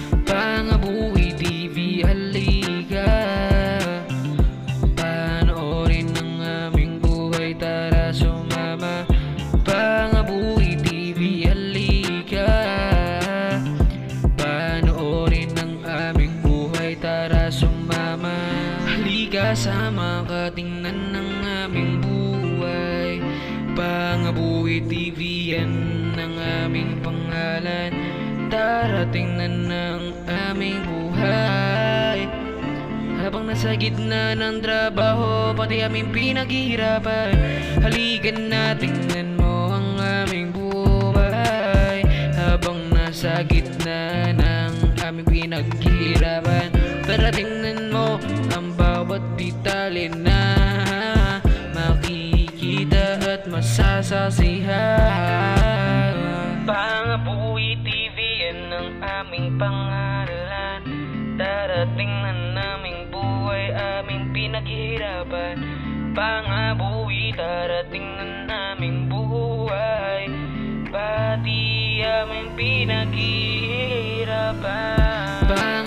Pangabuhi TV, halika panoorin ang aming buhay, tara sumama. Pangabuhi TV, halika panoorin ang aming buhay, tara sumama. Halika sama ka, tingnan ang aming buhay. Pangabuhi TV, yan ang aming pangalan. Tara tingnan ang aming buhay. Habang nasa gitna ng trabaho, pati aming pinaghihirapan, halika na tingnan mo ang aming buhay. Habang nasa gitna ng aming pinaghihirapan, tara tingnan mo ang bawat detalye na makikita at masasasihan. Pangabuhi TV, yan ang aming pangalan. Darating na naming buhay, aming pinaghihirapan. Pangabuhi, darating na naming buhay, pati aming pinaghihirapan.